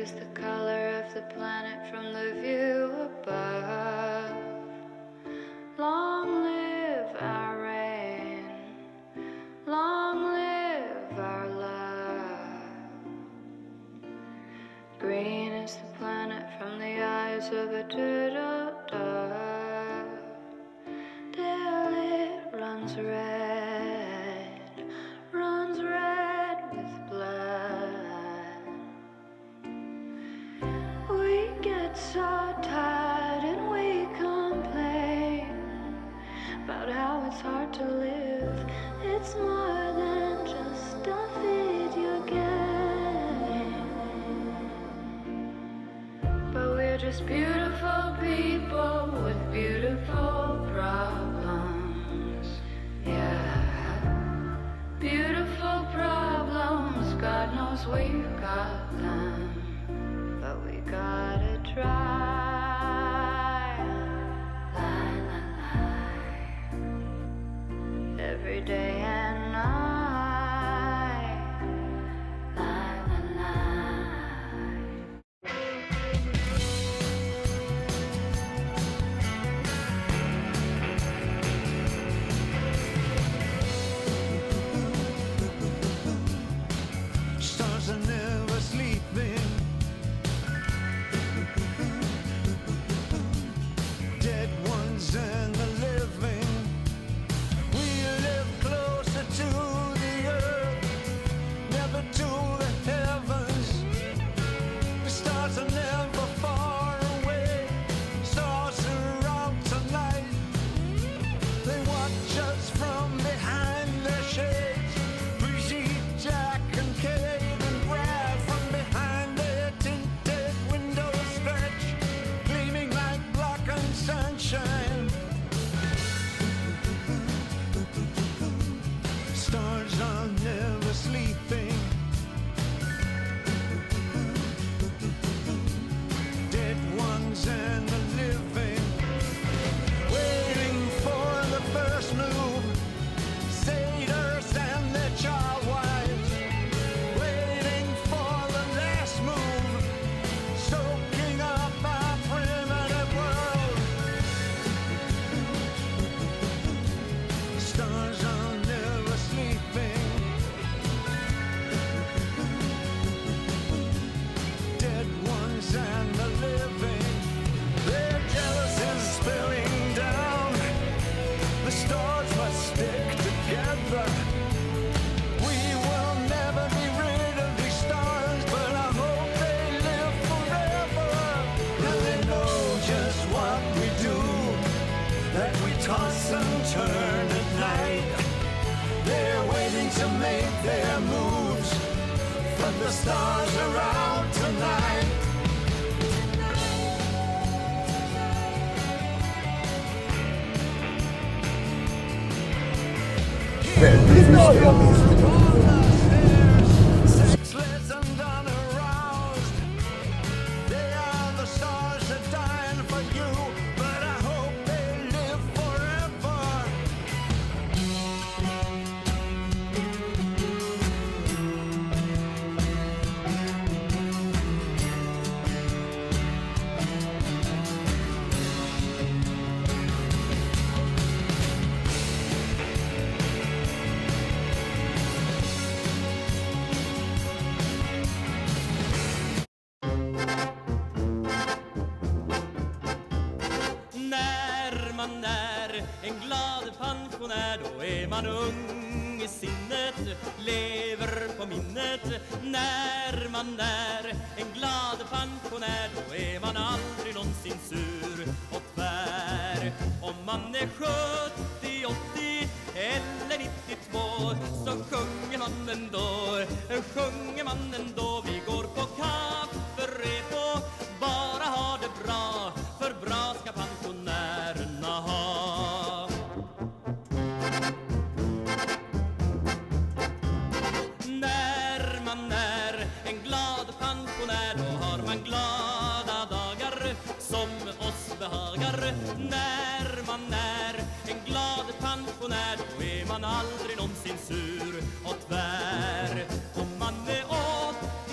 is the color of the planet from the view above. Long live our rain, long live our love. Green is the planet from the eyes of a turtle dove. Till it runs red with blood. We get so tired and we complain about how it's hard to live. It's more than just a video game. But we're just beautiful people with beautiful problems. Yeah, beautiful problems. God knows we've got them, but we gotta try. Every day and night. Stars are never sleeping. Dead ones and the living. We live closer to the earth, never to the heavens. The stars are never far away. Stars are out tonight. They watch us from behind their shades. Brigitte, Jack and Kate and Brad from behind their tinted windows stretch, gleaming like blackened sunshine. Stars are never sleeping. Dead ones and the living, waiting for the first move. Satyrs and their child wives, waiting for the last move, soaking up our primitive world. Stars are never sleeping. Dead ones and the living, their jealousy is spilling down. The stars must stick together. We will never be rid of these stars, but I hope they live forever. And they know just what we do, that we toss and turn at night. They're waiting to make their moves, but the stars are out tonight. Sexless and unaroused, they are the stars that dying for you, but I hope they live forever. När man är en glad pensionär, då är man ung i sinnet, lever på minnet. När man är en glad pensionär, då är man aldrig någonsin sur och tvär. Om man är 70, 80 eller 92, så sjunger man ändå. Vi går på kafferep och bara har det bra, för bra ska pensionärerna ha. När man är en glad pensionär, då har man glada dagar som oss behagar. När man är en glad pensionär, då är man aldrig någonsin sur och tvär. Om man är 80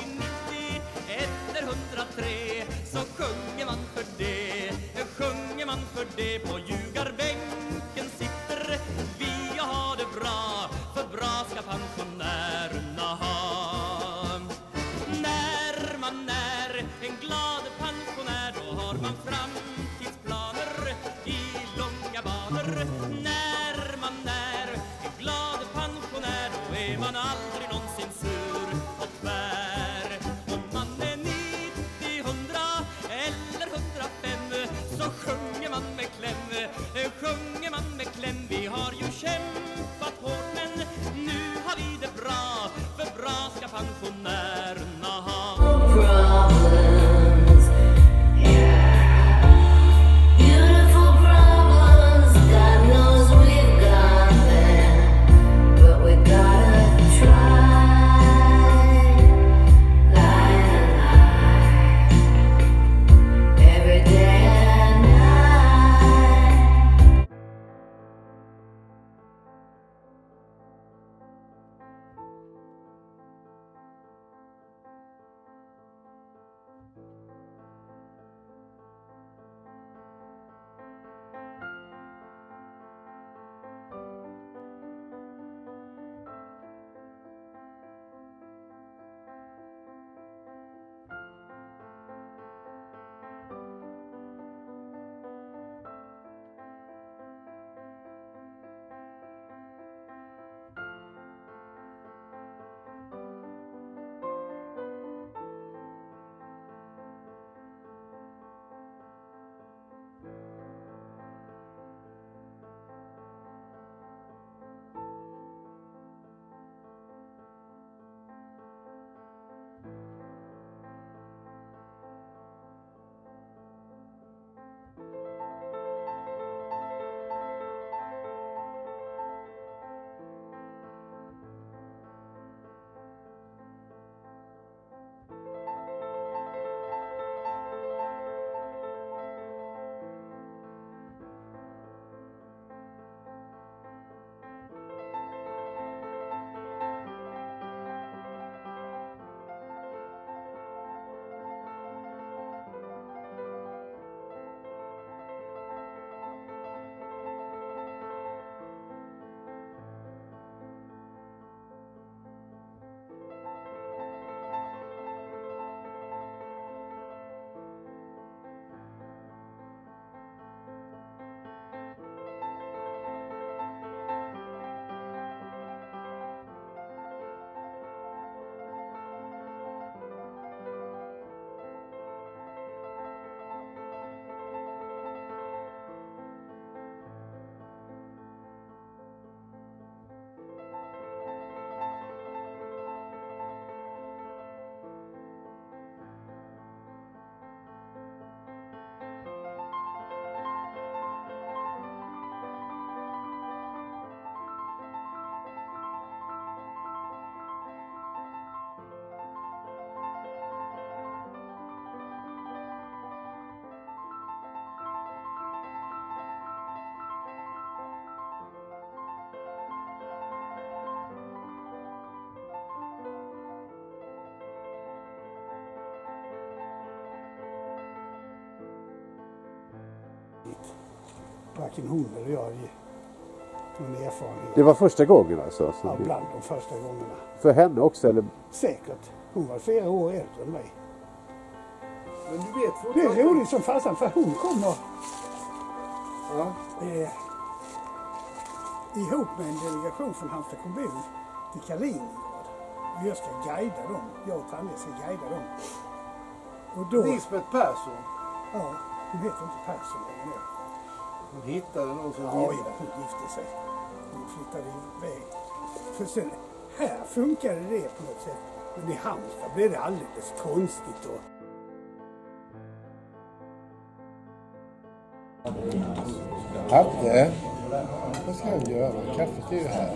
varken hon eller jag någon erfarenhet. Det var första gången alltså? Ja, bland de första gångerna. För henne också eller? Säkert. Hon var flera år äldre än mig. Men du vet Det fortfarande... är roligt som farsan, för hon kommer ihop med en delegation från Halmstad kommun till Kaliningrad. Och jag ska guida dem. Jag och Tanja ska guida dem. Och då... Lisbeth Persson. Ja, hon heter inte Persson längre. Hon hittade någon som Ja, gillade. hon gifte sig. Hon flyttade iväg. För sen, här funkade det på något sätt. Men i Halmstad blev det alldeles konstigt då. Hatte, vad ska jag göra? Kaffet är ju här.